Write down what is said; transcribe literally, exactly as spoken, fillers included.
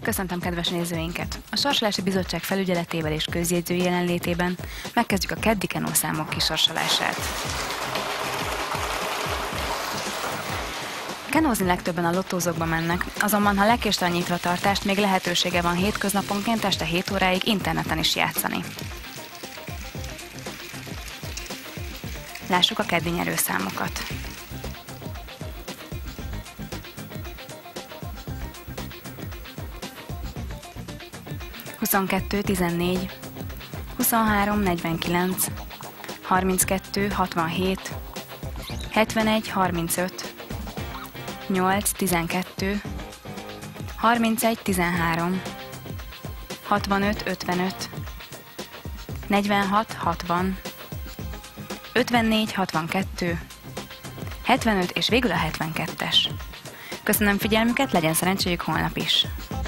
Köszöntöm kedves nézőinket! A Sorsolási Bizottság felügyeletével és közjegyzői jelenlétében megkezdjük a keddi Kenó számok kisorsolását. Kenózni legtöbben a lottózókba mennek, azonban ha lekéstel a nyitvatartást, még lehetősége van hétköznaponként este hét óráig interneten is játszani. Lássuk a keddi nyerőszámokat. huszonkettő tizennégy, huszonhárom negyvenkilenc, harminckettő hatvanhét, hetvenegy harmincöt, nyolc tizenkettő, harmincegy tizenhárom, hatvanöt ötvenöt, negyvenhat hatvan, ötvennégy hatvankettő, hetvenöt és végül a hetvenkettes. Köszönöm figyelmüket, legyen szerencséjük holnap is!